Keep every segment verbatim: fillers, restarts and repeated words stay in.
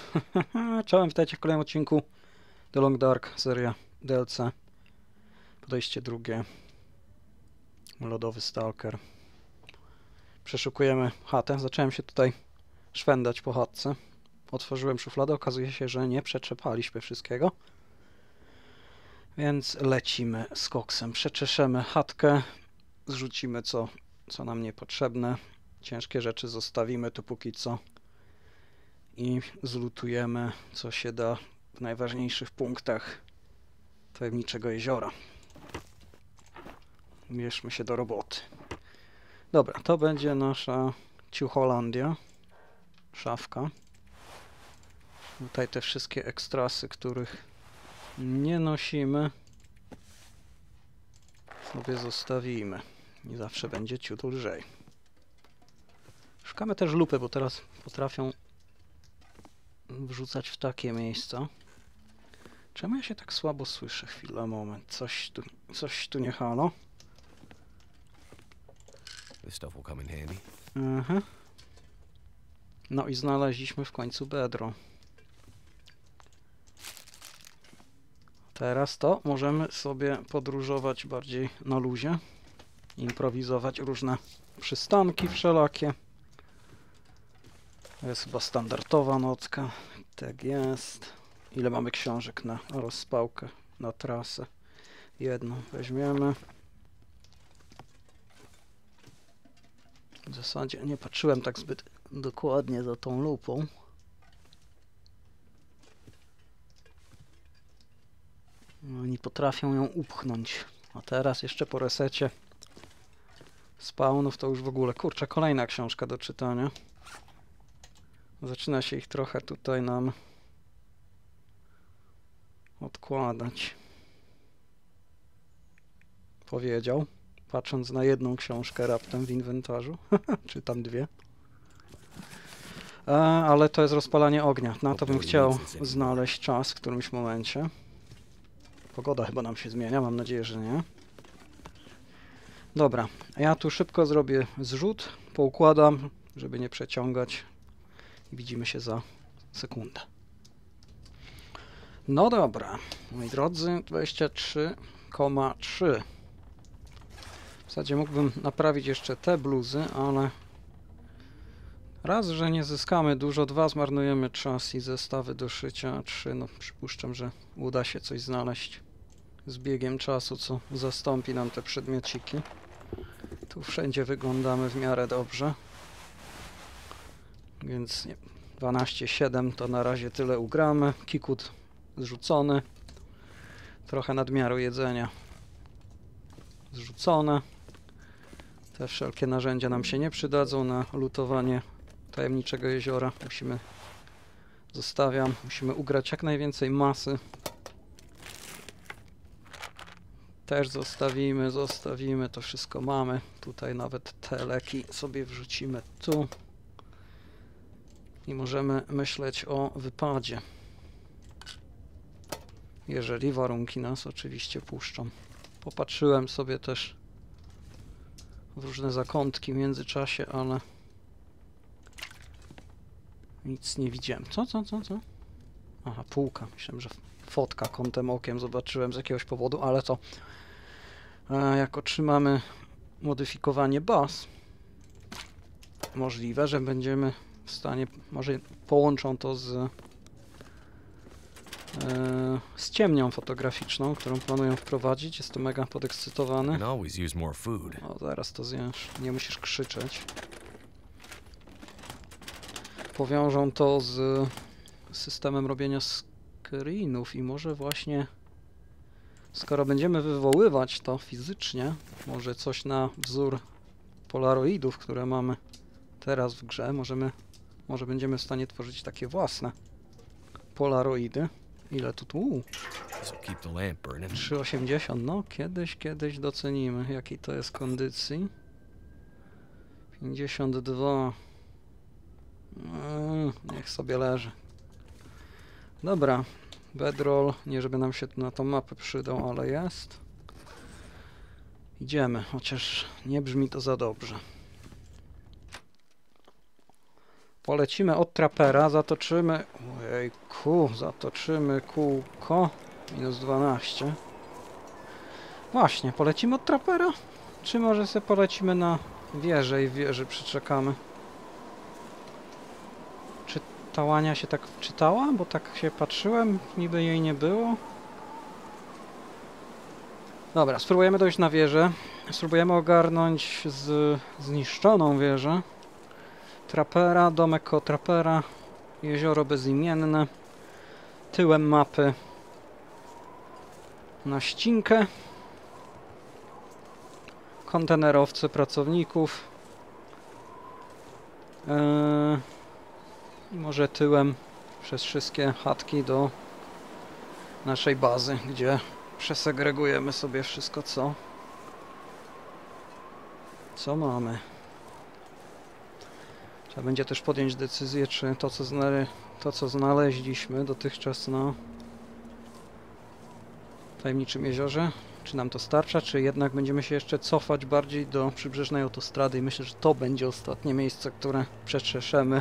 Czołem, witajcie w kolejnym odcinku The Long Dark, seria D L C. Podejście drugie. Lodowy Stalker. Przeszukujemy chatę. Zacząłem się tutaj szwendać po chatce. Otworzyłem szufladę. Okazuje się, że nie przeczepaliśmy wszystkiego. Więc lecimy z koksem. Przeczeszemy chatkę. Zrzucimy co, co nam niepotrzebne. Ciężkie rzeczy zostawimy tu póki co. I zlutujemy co się da w najważniejszych punktach tajemniczego jeziora. Bierzmy się do roboty. Dobra, to będzie nasza Ciucholandia. Szafka. Tutaj te wszystkie ekstrasy, których nie nosimy, sobie zostawimy. I zawsze będzie ciut lżej. Szukamy też lupy, bo teraz potrafią wrzucać w takie miejsca. Czemu ja się tak słabo słyszę? Chwila, moment. Coś tu, coś tu nie halo. Aha. No i znaleźliśmy w końcu bedro. Teraz to możemy sobie podróżować bardziej na luzie. Improwizować różne przystanki wszelakie. To jest chyba standardowa nocka. Tak jest. Ile mamy książek na rozpałkę, na trasę? Jedną weźmiemy. W zasadzie nie patrzyłem tak zbyt dokładnie za tą lupą. Oni potrafią ją upchnąć. A teraz jeszcze po resecie spawnów to już w ogóle. Kurczę, kolejna książka do czytania. Zaczyna się ich trochę tutaj nam odkładać. Powiedział, patrząc na jedną książkę raptem w inwentarzu. Czy tam dwie. A, ale to jest rozpalanie ognia. Na to bym chciał znaleźć czas w którymś momencie. Pogoda chyba nam się zmienia, mam nadzieję, że nie. Dobra, ja tu szybko zrobię zrzut, poukładam, żeby nie przeciągać. I widzimy się za sekundę. No dobra, moi drodzy, dwadzieścia trzy przecinek trzy. W zasadzie mógłbym naprawić jeszcze te bluzy, ale raz, że nie zyskamy dużo, dwa, zmarnujemy czas i zestawy do szycia, trzy, no przypuszczam, że uda się coś znaleźć z biegiem czasu, co zastąpi nam te przedmiociki. Tu wszędzie wyglądamy w miarę dobrze. Więc nie, dwanaście siedem to na razie tyle ugramy. Kikut zrzucony. Trochę nadmiaru jedzenia zrzucone. Te wszelkie narzędzia nam się nie przydadzą na lutowanie tajemniczego jeziora. Musimy, zostawiam, musimy ugrać jak najwięcej masy. Też zostawimy, zostawimy, to wszystko mamy. Tutaj nawet te leki sobie wrzucimy tu. I możemy myśleć o wypadzie. Jeżeli warunki nas oczywiście puszczą. Popatrzyłem sobie też w różne zakątki w międzyczasie, ale nic nie widziałem. Co, co, co, co? Aha, półka. Myślałem, że fotka kątem okiem zobaczyłem z jakiegoś powodu, ale to e, jak otrzymamy modyfikowanie baz, możliwe, że będziemy w stanie, może połączą to z e, z ciemnią fotograficzną, którą planują wprowadzić. Jestem mega podekscytowany. O, zaraz to zjesz. Nie musisz krzyczeć. Powiążą to z systemem robienia screenów i może właśnie skoro będziemy wywoływać to fizycznie, może coś na wzór polaroidów, które mamy teraz w grze, możemy, może będziemy w stanie tworzyć takie własne polaroidy. Ile tu tu? trzy osiemdziesiąt. No, kiedyś, kiedyś docenimy, jakiej to jest kondycji. pięćdziesiąt dwa. Mm, niech sobie leży. Dobra. Bedroll. Nie, żeby nam się tu na tą mapę przydał, ale jest. Idziemy, chociaż nie brzmi to za dobrze. Polecimy od trapera, zatoczymy... Ejku, zatoczymy kółko. Minus dwanaście. Właśnie, polecimy od trapera? Czy może sobie polecimy na wieżę i w wieży przyczekamy? Czy ta łania się tak wczytała? Bo tak się patrzyłem, niby jej nie było. Dobra, spróbujemy dojść na wieżę. Spróbujemy ogarnąć z zniszczoną wieżę. Trapera, domek koło trapera. Jezioro bezimienne. Tyłem mapy na ścinkę. Kontenerowce pracowników. Eee, I może tyłem przez wszystkie chatki do naszej bazy, gdzie przesegregujemy sobie wszystko, co co mamy. Trzeba będzie też podjąć decyzję, czy to, co, znale to, co znaleźliśmy dotychczas na tajemniczym jeziorze, czy nam to starcza, czy jednak będziemy się jeszcze cofać bardziej do przybrzeżnej autostrady i myślę, że to będzie ostatnie miejsce, które przetrzeszemy,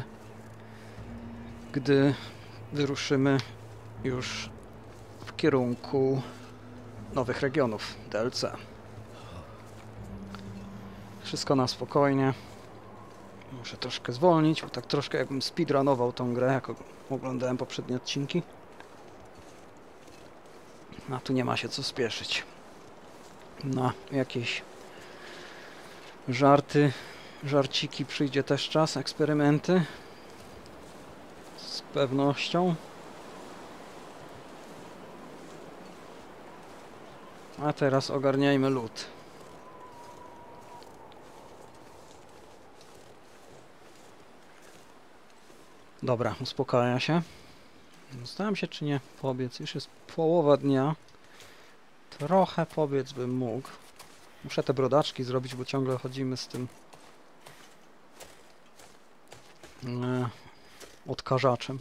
gdy wyruszymy już w kierunku nowych regionów D L C. Wszystko na spokojnie. Muszę troszkę zwolnić, bo tak troszkę jakbym speedrunował tą grę, jak oglądałem poprzednie odcinki. A tu nie ma się co spieszyć. Na jakieś żarty, żarciki przyjdzie też czas, eksperymenty. Z pewnością. A teraz ogarniajmy lód. Dobra, uspokaja się. Zastanawiam się, czy nie pobiec. Już jest połowa dnia. Trochę pobiec bym mógł. Muszę te brodaczki zrobić, bo ciągle chodzimy z tym e, odkażaczem.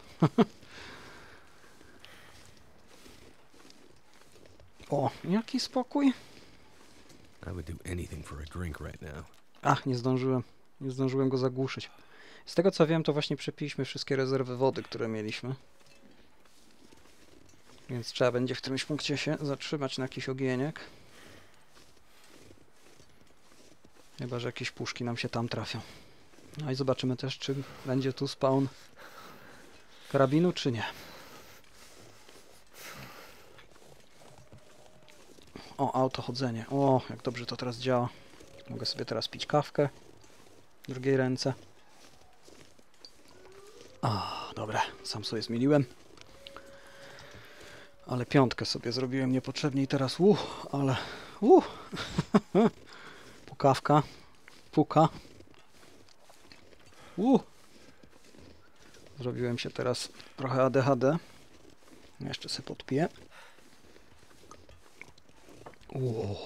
O, jaki spokój. Ach, nie zdążyłem. Nie zdążyłem go zagłuszyć. Z tego co wiem, to właśnie przepiliśmy wszystkie rezerwy wody, które mieliśmy. Więc trzeba będzie w którymś punkcie się zatrzymać na jakiś ogieniek. Chyba że jakieś puszki nam się tam trafią. No i zobaczymy też, czy będzie tu spawn karabinu, czy nie. O, autochodzenie. O, jak dobrze to teraz działa. Mogę sobie teraz pić kawkę w drugiej ręce. A, dobra, sam sobie zmieniłem. Ale piątkę sobie zrobiłem niepotrzebnie i teraz uh, ale uh. Pukawka. Puka. Uh. Zrobiłem się teraz trochę A D H D. Jeszcze sobie podpiję. Uh.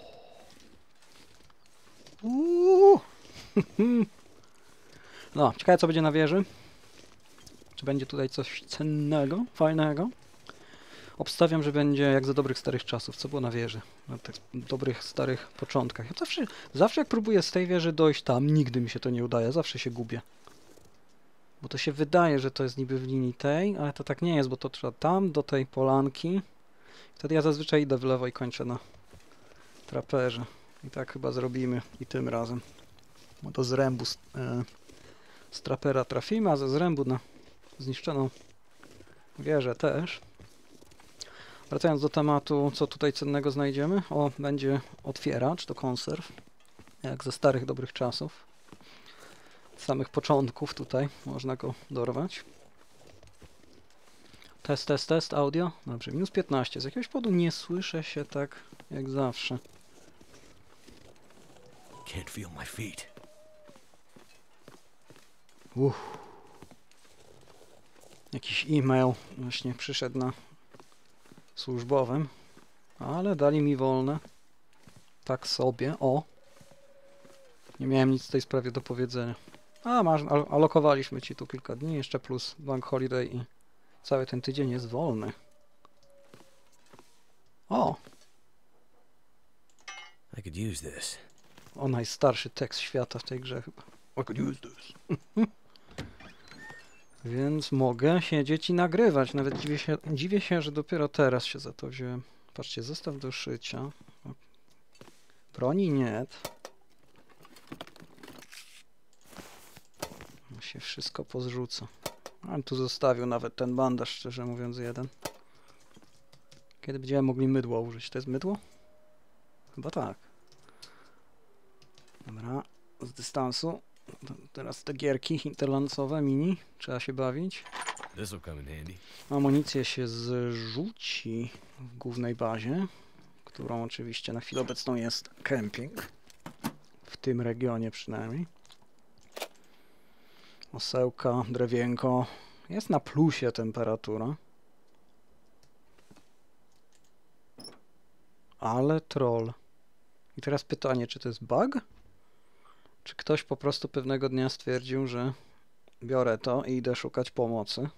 Uh. No, ciekawe co będzie na wieży. Czy będzie tutaj coś cennego, fajnego? Obstawiam, że będzie jak za dobrych starych czasów, co było na wieży, na tych dobrych starych początkach. Ja zawsze, zawsze jak próbuję z tej wieży dojść tam, nigdy mi się to nie udaje, zawsze się gubię. Bo to się wydaje, że to jest niby w linii tej, ale to tak nie jest, bo to trzeba tam, do tej polanki. Wtedy ja zazwyczaj idę w lewo i kończę na traperze. I tak chyba zrobimy i tym razem. Bo to z rębu z, e, z trapera trafimy, a ze zrębu na zniszczoną wieżę też. Wracając do tematu, co tutaj cennego znajdziemy. O, będzie otwieracz do konserw. Jak ze starych, dobrych czasów. Z samych początków tutaj można go dorwać. Test, test, test, audio. Dobrze, minus piętnaście. Z jakiegoś powodu nie słyszę się tak jak zawsze. Can't feel my feet. Uff. Jakiś e-mail właśnie przyszedł na służbowym, ale dali mi wolne. Tak sobie, o. Nie miałem nic w tej sprawie do powiedzenia. A, masz, al alokowaliśmy ci tu kilka dni, jeszcze plus bank holiday i cały ten tydzień jest wolny. O! I could use this. O, najstarszy tekst świata w tej grze chyba. I could use this. Więc mogę siedzieć i nagrywać. Nawet dziwię się, dziwię się, że dopiero teraz się za to wziąłem. Patrzcie, zestaw do szycia. Broni nie. Się wszystko pozrzuca. A tu zostawił nawet ten bandaż, szczerze mówiąc, jeden. Kiedy będziemy mogli mydło użyć? To jest mydło? Chyba tak. Dobra, z dystansu. To teraz te gierki hinterlandsowe, mini. Trzeba się bawić. This'll come in handy. Amunicję się zrzuci w głównej bazie, którą oczywiście na chwilę obecną jest kemping. W tym regionie przynajmniej. Osełka, drewienko. Jest na plusie temperatura. Ale troll. I teraz pytanie, czy to jest bug? Czy ktoś po prostu pewnego dnia stwierdził, że biorę to i idę szukać pomocy.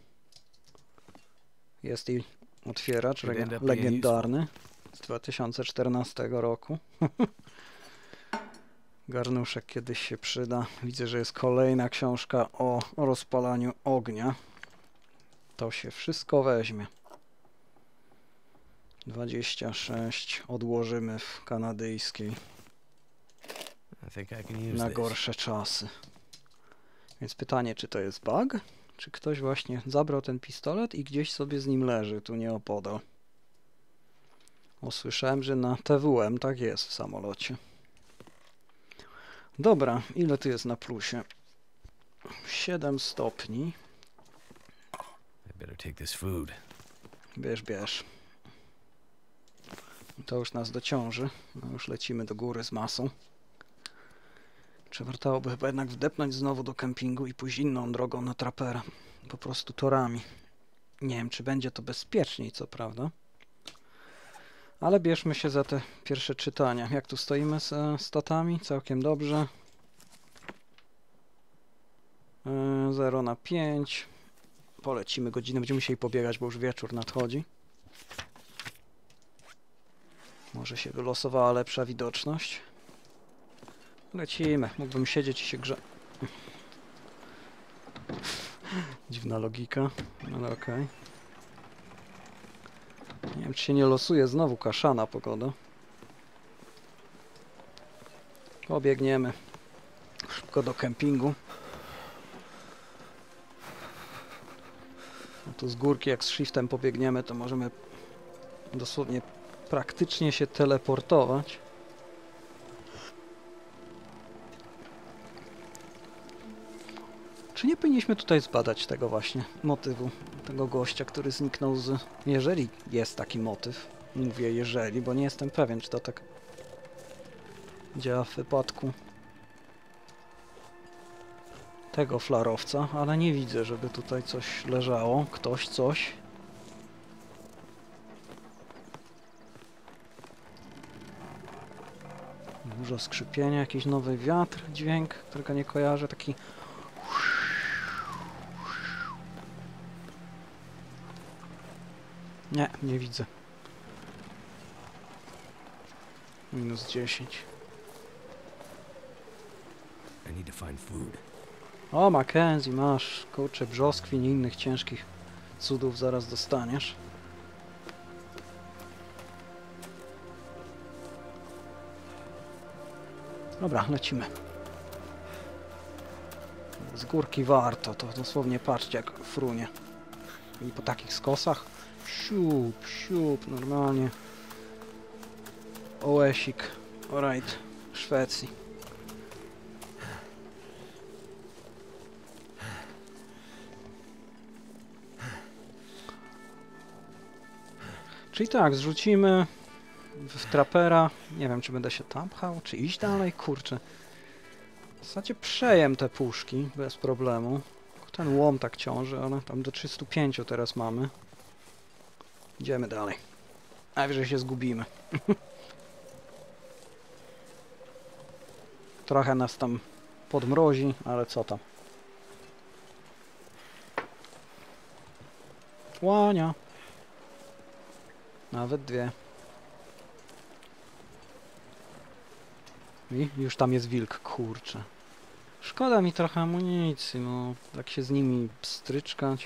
Jest i otwieracz leg legendarny z dwa tysiące czternastego roku. Garnuszek kiedyś się przyda. Widzę, że jest kolejna książka o rozpalaniu ognia. To się wszystko weźmie. dwadzieścia sześć odłożymy w kanadyjskiej I think I can use na this. gorsze czasy. Więc pytanie, czy to jest bug? Czy ktoś właśnie zabrał ten pistolet i gdzieś sobie z nim leży, tu nieopodal. Usłyszałem, że na T W M tak jest w samolocie. Dobra, ile tu jest na plusie? siedem stopni. I better take this food. Bierz, bierz. To już nas dociąży. No już lecimy do góry z masą. Czy wartałoby chyba jednak wdepnąć znowu do kempingu i pójść inną drogą na trapera? Po prostu torami. Nie wiem, czy będzie to bezpieczniej, co prawda. Ale bierzmy się za te pierwsze czytania. Jak tu stoimy z e, statami? Całkiem dobrze. E, zero na pięć. Polecimy godzinę. Będziemy musieli pobiegać, bo już wieczór nadchodzi. Może się wylosowała lepsza widoczność. Lecimy. Mógłbym siedzieć i się grze... Dziwna logika. Ale okej. Okay. Nie wiem, czy się nie losuje znowu kaszana pogoda. Pobiegniemy szybko do kempingu. No tu z górki, jak z shiftem pobiegniemy, to możemy dosłownie praktycznie się teleportować. Czy nie powinniśmy tutaj zbadać tego właśnie motywu, tego gościa, który zniknął z... Jeżeli jest taki motyw, mówię jeżeli, bo nie jestem pewien, czy to tak działa w wypadku tego flarowca, ale nie widzę, żeby tutaj coś leżało, ktoś, coś. Dużo skrzypienia, jakiś nowy wiatr, dźwięk, którego nie kojarzę, taki... Nie, nie widzę. Minus dziesięć. I need to find food. O, Mackenzie, masz, kurczę, brzoskwin i innych ciężkich cudów zaraz dostaniesz. Dobra, lecimy. Z górki warto, to dosłownie patrzcie jak frunie. I po takich skosach siup, siup, normalnie. Ołesik, alright, Szwecji. Czyli tak, zrzucimy w trapera. Nie wiem, czy będę się tam pchał, czy iść dalej, kurczę. W zasadzie przejem te puszki bez problemu. Ten łom tak ciąży, ale tam do trzystu pięciu teraz mamy. Idziemy dalej. Najwyżej się zgubimy. Trochę nas tam podmrozi, ale co tam. Łania. Nawet dwie. I już tam jest wilk, kurczę. Szkoda mi trochę amunicji, no. Tak się z nimi pstryczkać.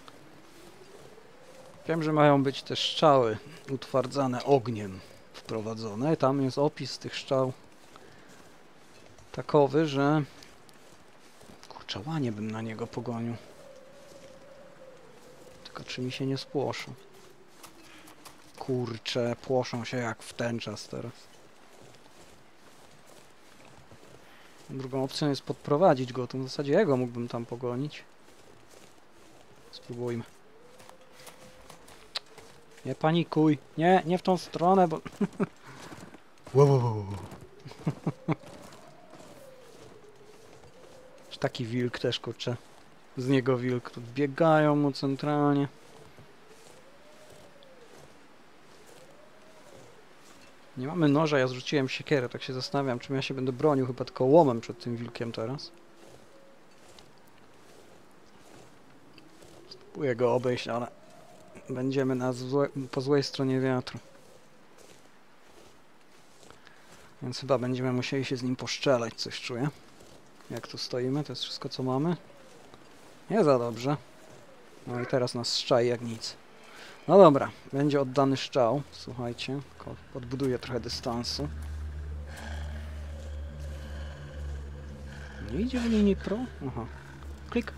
Wiem, że mają być te strzały utwardzane ogniem wprowadzone. Tam jest opis tych strzał takowy, że... Kurczę, łanie bym na niego pogonił. Tylko czy mi się nie spłoszą? Kurczę, płoszą się jak w ten czas teraz. Drugą opcją jest podprowadzić go, to w zasadzie jego mógłbym tam pogonić. Spróbujmy. Nie panikuj. Nie, nie w tą stronę, bo... wow, wow, wow. Taki wilk też, kurczę. Z niego wilk. Tu biegają mu centralnie. Nie mamy noża, ja zrzuciłem siekierę, tak się zastanawiam, czym ja się będę bronił, chyba tylko łomem przed tym wilkiem teraz. Spróbuję go obejść, ale będziemy na złe, po złej stronie wiatru. Więc chyba będziemy musieli się z nim poszczelać, coś czuję. Jak tu stoimy, to jest wszystko co mamy. Nie za dobrze. No i teraz nas szczai jak nic. No dobra, będzie oddany szczał, słuchajcie, tylko podbuduję trochę dystansu. Nie idzie w linii pro? Aha. Klik.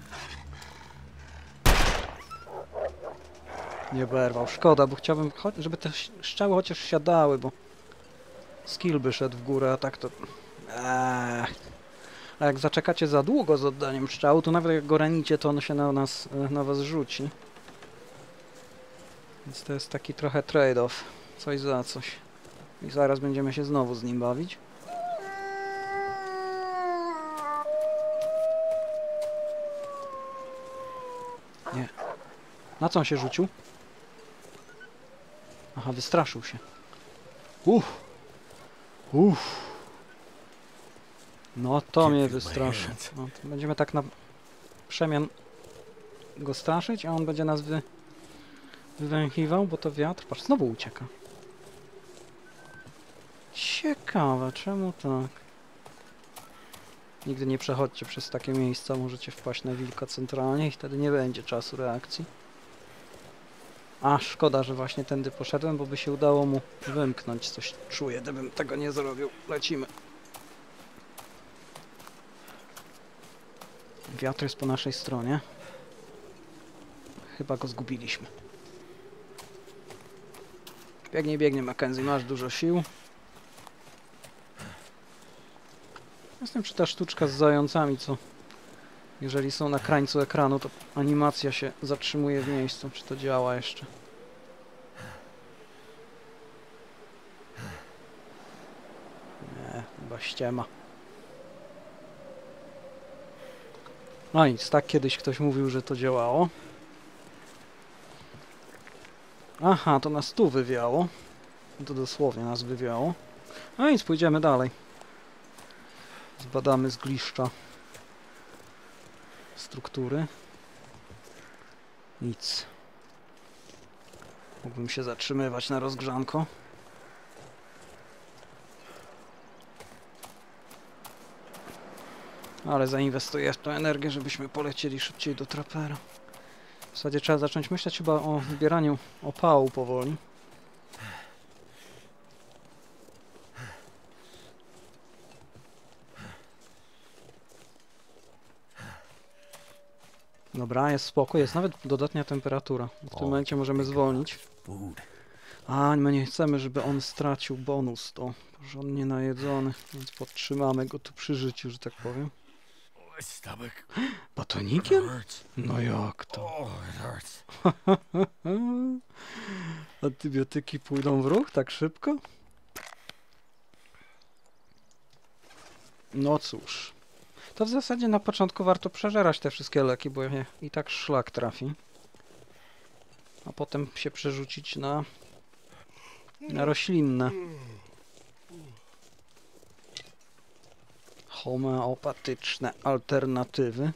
Nie berwał, szkoda, bo chciałbym, żeby te strzały chociaż siadały, bo skill by szedł w górę, a tak to... Eee. A jak zaczekacie za długo z oddaniem strzału, to nawet jak go ranicie, to on się na nas, na was rzuci. Więc to jest taki trochę trade-off. Coś za coś. I zaraz będziemy się znowu z nim bawić. Nie. Na co on się rzucił? Aha, wystraszył się. Uff. Uff. No to mnie wystraszy. No, to będziemy tak na przemian go straszyć, a on będzie nas wy... wywęchiwał, bo to wiatr. Patrz, znowu ucieka. Ciekawe, czemu tak? Nigdy nie przechodźcie przez takie miejsca, możecie wpaść na wilka centralnie i wtedy nie będzie czasu reakcji. A, szkoda, że właśnie tędy poszedłem, bo by się udało mu wymknąć. Coś czuję, gdybym tego nie zrobił. Lecimy. Wiatr jest po naszej stronie. Chyba go zgubiliśmy. Biegnie, biegnie, Mackenzie, masz dużo sił. Jestem przy ta sztuczka z zającami, co jeżeli są na krańcu ekranu, to animacja się zatrzymuje w miejscu. Czy to działa jeszcze? Nie, chyba ściema. No nic, tak kiedyś ktoś mówił, że to działało. Aha, to nas tu wywiało. To dosłownie nas wywiało. No nic, pójdziemy dalej. Zbadamy z gliszcza struktury. Nic. Mógłbym się zatrzymywać na rozgrzanko. Ale zainwestuję w tę energię, żebyśmy polecieli szybciej do trapera. W zasadzie trzeba zacząć myśleć chyba o zbieraniu opału powoli. Dobra, jest spokój, jest nawet dodatnia temperatura. W tym momencie możemy zwolnić. A, my nie chcemy, żeby on stracił bonus, to porządnie najedzony, więc podtrzymamy go tu przy życiu, że tak powiem. Batonikiem? No jak to? Antybiotyki pójdą w ruch tak szybko? No cóż. To w zasadzie na początku warto przeżerać te wszystkie leki, bo je i tak szlak trafi. A potem się przerzucić na, na roślinne. Homeopatyczne alternatywy.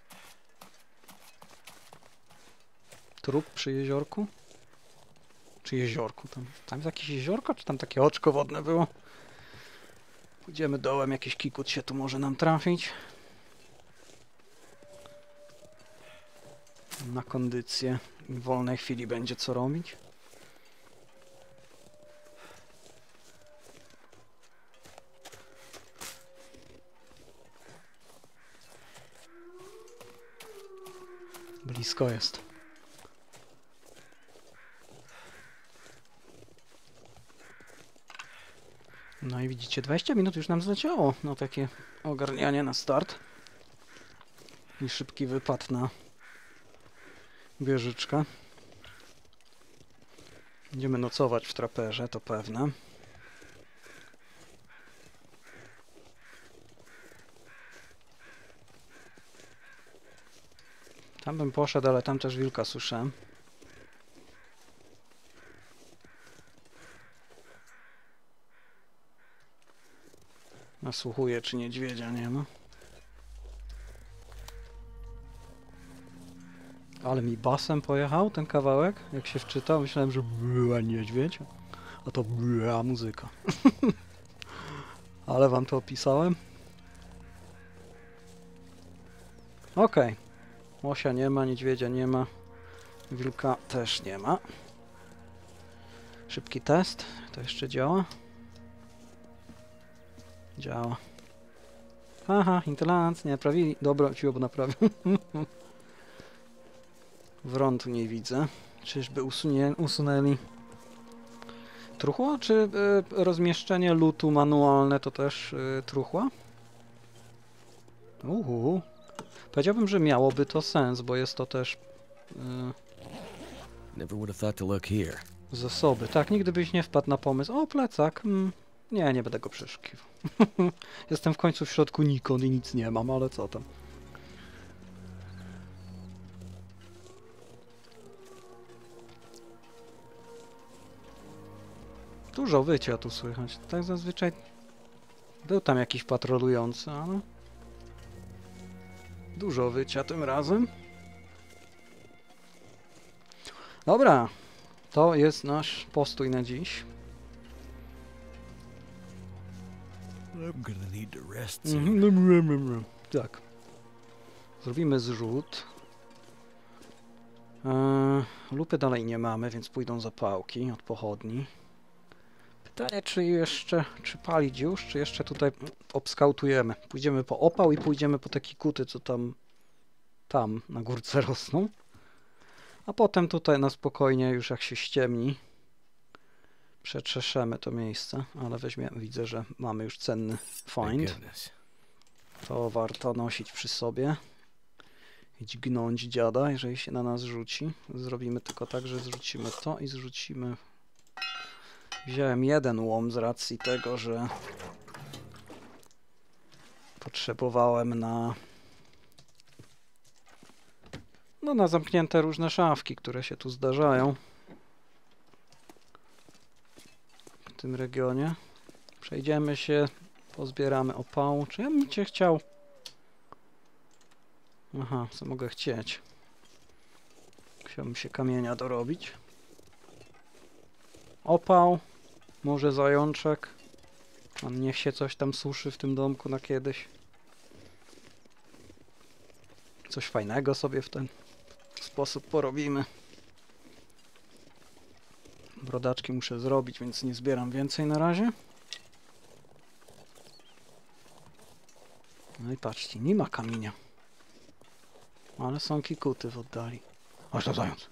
Trup przy jeziorku? Przy jeziorku. Tam, tam jest jakieś jeziorko, czy tam takie oczko wodne było? Pójdziemy dołem, jakiś kikut się tu może nam trafić. Na kondycję. W wolnej chwili będzie co robić. Blisko jest. No i widzicie, dwadzieścia minut już nam zleciało na takie ogarnianie na start. I szybki wypad na wieżyczkę. Będziemy nocować w traperze, to pewne. Tam bym poszedł, ale tam też wilka słyszałem. Nasłuchuję, czy niedźwiedzia nie ma. Ale mi basem pojechał ten kawałek, jak się wczytał. Myślałem, że była niedźwiedź, a to była muzyka. Ale wam to opisałem. Okej. Okay. Łosia nie ma, niedźwiedzia nie ma. Wilka też nie ma. Szybki test. To jeszcze działa? Działa. Aha, Interlands, nie naprawili. Dobra, ci obu naprawił. Wron tu nie widzę. Czyżby usunie, usunęli truchło? Czy y, rozmieszczenie lutu manualne to też y, truchła? Uhu. Powiedziałbym, że miałoby to sens, bo jest to też y, Never would have thought to look here. zasoby. Tak, nigdy byś nie wpadł na pomysł. O, plecak. Mm. Nie, nie będę go przeszukiwał. Jestem w końcu w środku Nikon i nic nie mam, ale co tam. Dużo wycia tu słychać. Tak zazwyczaj był tam jakiś patrolujący, ale dużo wycia tym razem. Dobra, to jest nasz postój na dziś. I'm gonna need to rest soon. Mhm. Tak. Zrobimy zrzut. Eee, lupy dalej nie mamy, więc pójdą zapałki od pochodni. Pytanie, czy jeszcze, czy palić już, czy jeszcze tutaj obskautujemy. Pójdziemy po opał i pójdziemy po te kikuty, co tam, tam na górce rosną. A potem tutaj na spokojnie, już jak się ściemni, przetrzeszemy to miejsce, ale weźmiemy, widzę, że mamy już cenny Thank find. goodness. To warto nosić przy sobie. I dźgnąć dziada, jeżeli się na nas rzuci. Zrobimy tylko tak, że zrzucimy to i zrzucimy... Wziąłem jeden łom z racji tego, że potrzebowałem na... No na zamknięte różne szafki, które się tu zdarzają w tym regionie. Przejdziemy się, pozbieramy opału. Czy ja bym cię chciał... Aha, co mogę chcieć? Chciałbym się kamienia dorobić. Opał, może zajączek. A niech się coś tam suszy w tym domku na kiedyś. Coś fajnego sobie w ten sposób porobimy. Brodaczki muszę zrobić, więc nie zbieram więcej na razie. No i patrzcie, nie ma kamienia. Ale są kikuty w oddali. Aż to zając.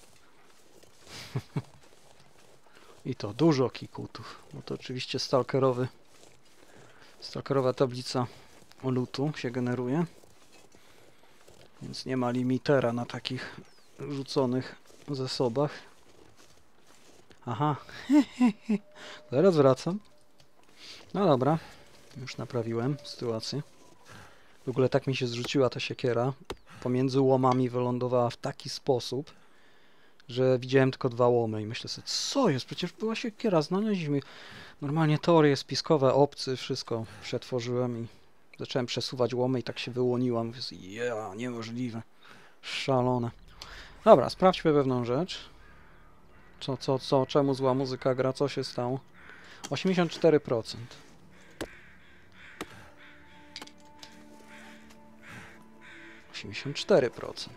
I to dużo kikutów. No to oczywiście stalkerowy. Stalkerowa tablica lutu się generuje. Więc nie ma limitera na takich rzuconych zasobach. Aha. Zaraz wracam. No dobra. Już naprawiłem sytuację. W ogóle tak mi się zrzuciła ta siekiera. Pomiędzy łomami wylądowała w taki sposób, że widziałem tylko dwa łomy i myślę sobie, co jest? Przecież była siekiera, znaleźliśmy. Normalnie teorie spiskowe, obcy, wszystko przetworzyłem i zacząłem przesuwać łomy i tak się wyłoniłam. Mówię sobie, ja, niemożliwe. Szalone. Dobra, sprawdźmy pewną rzecz. Co, co, co? Czemu zła muzyka gra? Co się stało? osiemdziesiąt cztery procent. osiemdziesiąt cztery procent.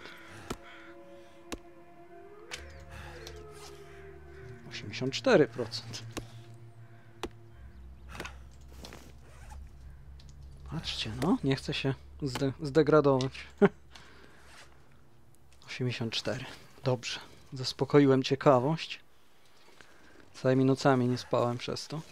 osiemdziesiąt cztery procent. Patrzcie, no, nie chce się zde zdegradować. osiemdziesiąt cztery. Dobrze. Zaspokoiłem ciekawość. Całymi nocami nie spałem przez to.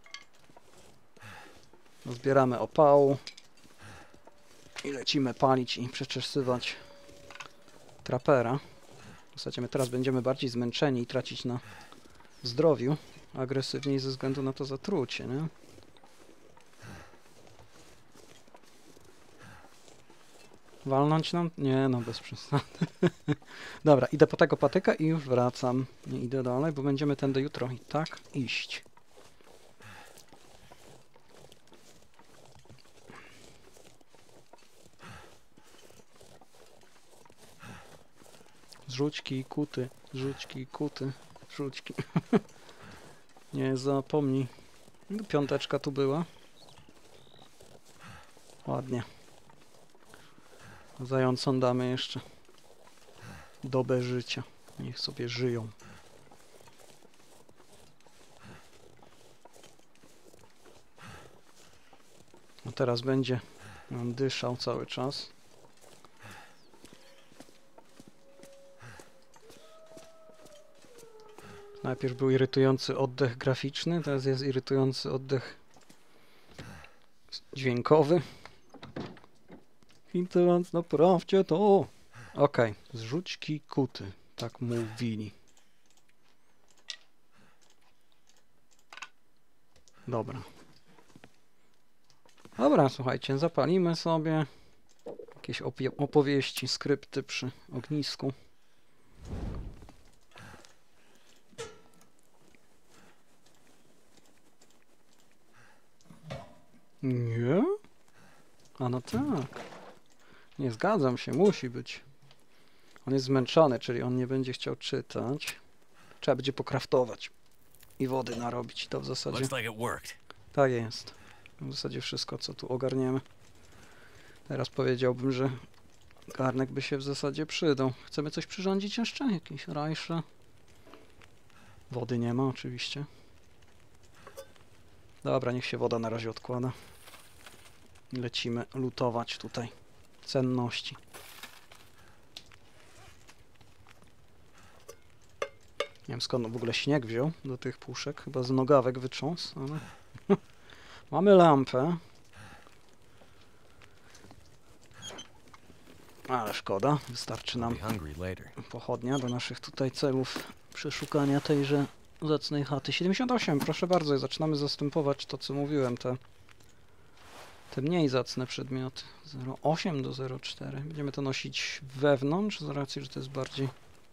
Zbieramy opału. I lecimy palić i przeczesywać trapera. W zasadzie my teraz będziemy bardziej zmęczeni i tracić na zdrowiu agresywniej ze względu na to zatrucie, nie? Walnąć nam? Nie, no bez przesady. Dobra, idę po tego patyka i już wracam. Nie idę dalej, bo będziemy tędy jutro i tak iść. Zrzućki, kuty, zrzućki, kuty, zrzućki. Nie zapomnij. Piąteczka tu była. Ładnie. Zającom damy jeszcze dobę życia. Niech sobie żyją. A teraz będzie on dyszał cały czas. Najpierw był irytujący oddech graficzny, teraz jest irytujący oddech dźwiękowy. Hinterlands, naprawcie to! Okej, okay. Zrzućki kuty, tak mówili. Dobra. Dobra, słuchajcie, zapalimy sobie jakieś opowieści, skrypty przy ognisku. Nie? A no tak. Nie zgadzam się, musi być. On jest zmęczony, czyli on nie będzie chciał czytać. Trzeba będzie pokraftować i wody narobić. To w zasadzie... Tak jest. W zasadzie wszystko, co tu ogarniemy. Teraz powiedziałbym, że garnek by się w zasadzie przydał. Chcemy coś przyrządzić jeszcze? Jakieś rajsze? Wody nie ma oczywiście. Dobra, niech się woda na razie odkłada. Lecimy lutować tutaj cenności. Nie wiem skąd w ogóle śnieg wziął do tych puszek. Chyba z nogawek wytrząsł, ale... Mamy lampę. Ale szkoda. Wystarczy nam pochodnia do naszych tutaj celów przeszukania tejże zacnej chaty. siedemdziesiąt osiem, proszę bardzo. Zaczynamy zastępować to, co mówiłem. Te, te mniej zacne przedmioty. zero przecinek osiem do zero przecinek cztery. Będziemy to nosić wewnątrz, z racji, że to jest bardziej...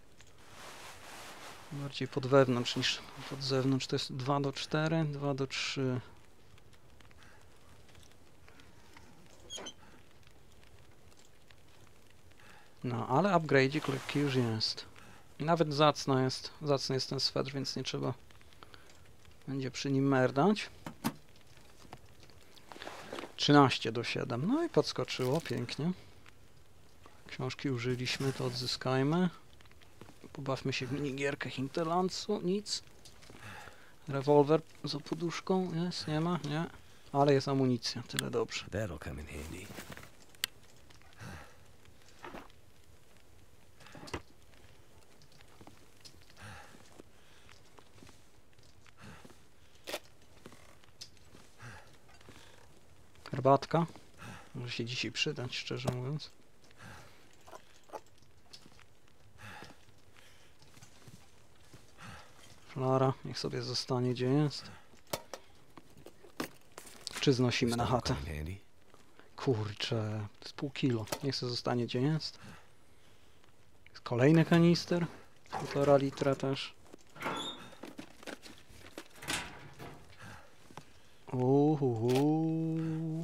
Bardziej pod wewnątrz niż pod zewnątrz. To jest dwa do czterech, dwa do trzech. No, ale upgrade'ik lekki już jest. I nawet zacna jest. Zacny jest ten swetr, więc nie trzeba będzie przy nim merdać. trzynaście do siedem. No i podskoczyło, pięknie. Książki użyliśmy, to odzyskajmy. Pobawmy się w minigierkę Hinterlandsu, nic. Rewolwer za poduszką jest, nie ma, nie. Ale jest amunicja, tyle dobrze. That'll come in handy. Herbatka. Może się dzisiaj przydać, szczerze mówiąc. Flara, niech sobie zostanie gdzie jest. Czy znosimy na chatę? Kurczę, to jest pół kilo. Niech sobie zostanie gdzie jest. Jest kolejny kanister. Półtora litra też. Uhuhu.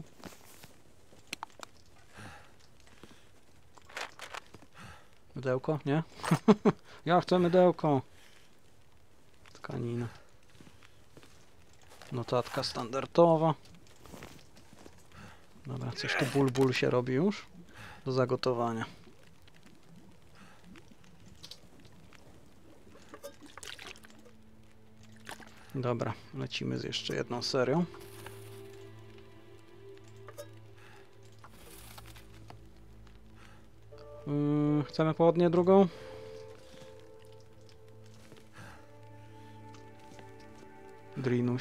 Mydełko? Nie? Ja chcę mydełko. Kanina. Notatka standardowa. Dobra, coś tu ból ból się robi już do zagotowania. Dobra, lecimy z jeszcze jedną serią. Yy, chcemy południe drugą? Drinuś.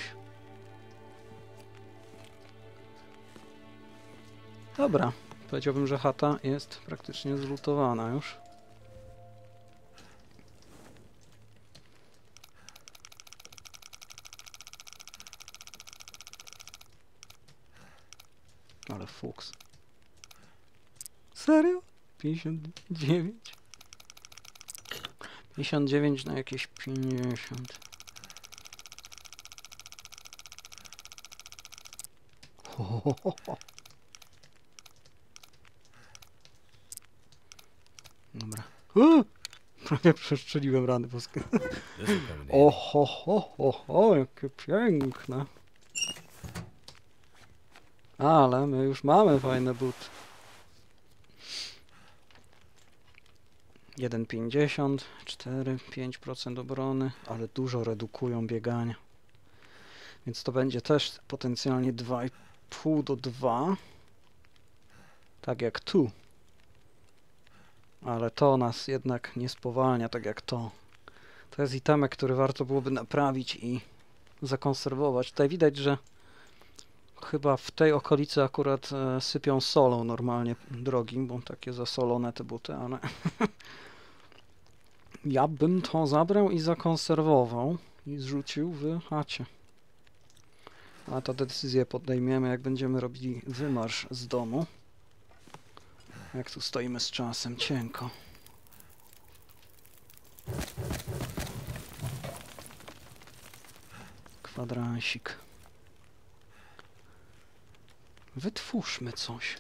Dobra, powiedziałbym, że chata jest praktycznie zlutowana już. Ale fuks. Serio? pięćdziesiąt dziewięć? pięćdziesiąt dziewięć na jakieś pięćdziesiąt. Ho, ho, ho, ho. Dobra. Uh! Prawie przestrzeliłem rany boskie. O ho, ho, ho, ho, jakie piękne. Ale my już mamy fajne buty. jeden pięćdziesiąt, cztery, pięć procent obrony, ale dużo redukują biegania. Więc to będzie też potencjalnie dwa i pół do dwa. Tak jak tu. Ale to nas jednak nie spowalnia, tak jak to. To jest itemek, który warto byłoby naprawić i zakonserwować. Tutaj widać, że chyba w tej okolicy akurat e, sypią solą normalnie drogi, bo takie zasolone te buty, ale ja bym to zabrał i zakonserwował i zrzucił w chacie. A to decyzję podejmiemy, jak będziemy robili wymarsz z domu. Jak tu stoimy z czasem, cienko. Kwadransik. Wytwórzmy coś.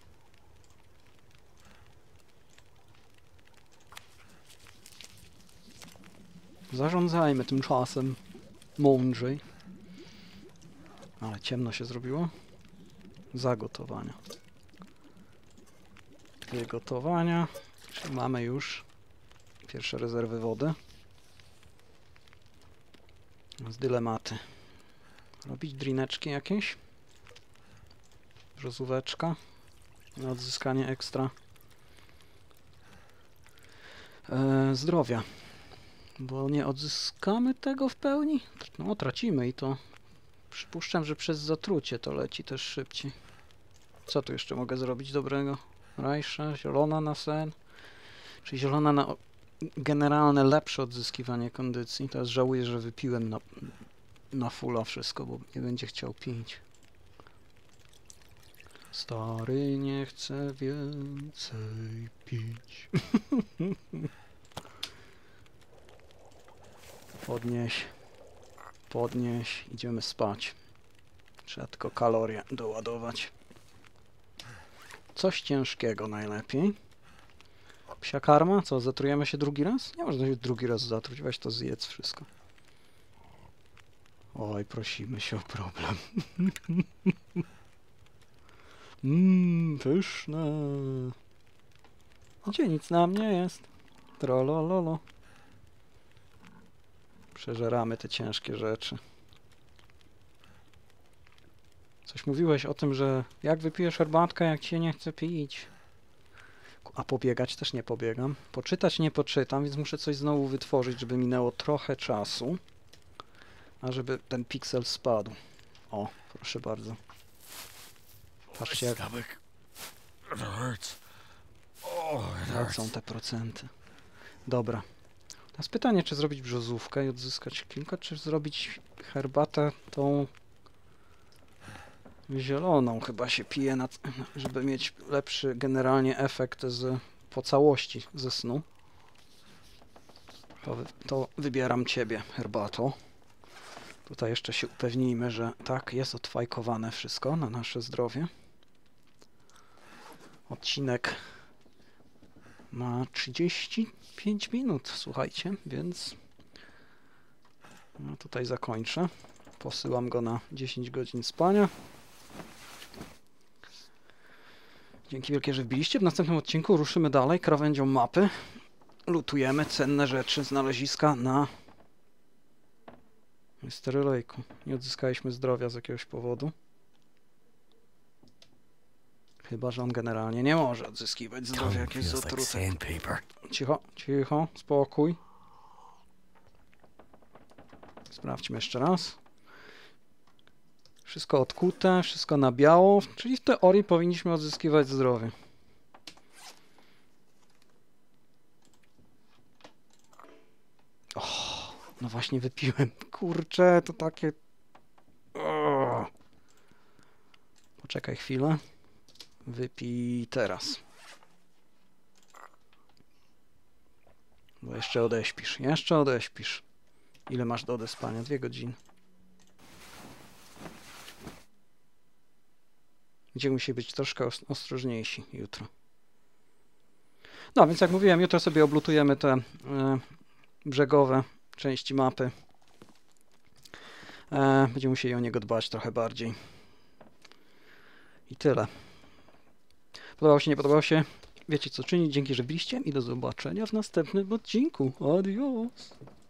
Zarządzajmy tym czasem mądrzej. Ale ciemno się zrobiło. Zagotowania. Wygotowania. Czyli mamy już pierwsze rezerwy wody. Z dylematy. Robić drineczki jakieś? Brzozóweczka na odzyskanie ekstra e, zdrowia. Bo nie odzyskamy tego w pełni? No, tracimy i to przypuszczam, że przez zatrucie to leci też szybciej. Co tu jeszcze mogę zrobić dobrego? Rajsza, zielona na sen. Czyli zielona na generalne lepsze odzyskiwanie kondycji. Teraz żałuję, że wypiłem na, na fulla wszystko, bo nie będzie chciał pić. Stary nie chce więcej pić. Podnieś. Podnieś. Idziemy spać. Trzeba tylko kalorie doładować. Coś ciężkiego najlepiej. Psia karma? Co, zatrujemy się drugi raz? Nie można się drugi raz zatruć. Weź to zjedz wszystko. Oj, prosimy się o problem. Mmm, pyszne. Gdzie nic na mnie jest. Trolololo. Przeżeramy te ciężkie rzeczy. Coś mówiłeś o tym, że jak wypijesz herbatkę, jak ci się nie chce pić. A pobiegać też nie pobiegam. Poczytać nie poczytam, więc muszę coś znowu wytworzyć, żeby minęło trochę czasu. A żeby ten piksel spadł. O, proszę bardzo. Patrzcie, jak lecą te procenty. Dobra. Teraz pytanie, czy zrobić brzozówkę i odzyskać kilka, czy zrobić herbatę tą zieloną. Chyba się pije, na, żeby mieć lepszy generalnie efekt z, po całości ze snu. To, to wybieram ciebie, herbato. Tutaj jeszcze się upewnijmy, że tak, jest odfajkowane wszystko na nasze zdrowie. Odcinek ma trzydzieści pięć minut, słuchajcie, więc No tutaj zakończę. Posyłam go na dziesięć godzin spania. Dzięki wielkie, że wbiliście. W następnym odcinku ruszymy dalej krawędzią mapy. Lutujemy cenne rzeczy, znaleziska na Mystery Lake'u. Nie odzyskaliśmy zdrowia z jakiegoś powodu. Chyba, że on generalnie nie może odzyskiwać zdrowia, jak jest zatruty. Cicho, cicho, spokój. Sprawdźmy jeszcze raz. Wszystko odkute, wszystko na biało, czyli w teorii powinniśmy odzyskiwać zdrowie. O, no właśnie wypiłem. Kurczę, to takie... O. Poczekaj chwilę. Wypij teraz. Bo jeszcze odeśpisz, jeszcze odeśpisz. Ile masz do odespania? Dwie godziny. Będziemy musieli być troszkę os ostrożniejsi jutro. No, więc jak mówiłem, jutro sobie oblutujemy te e, brzegowe części mapy. E, będziemy musieli o niego dbać trochę bardziej. I tyle. Podobało się, nie podobało się? Wiecie co czynić. Dzięki, że byliście i do zobaczenia w następnym odcinku. Adios!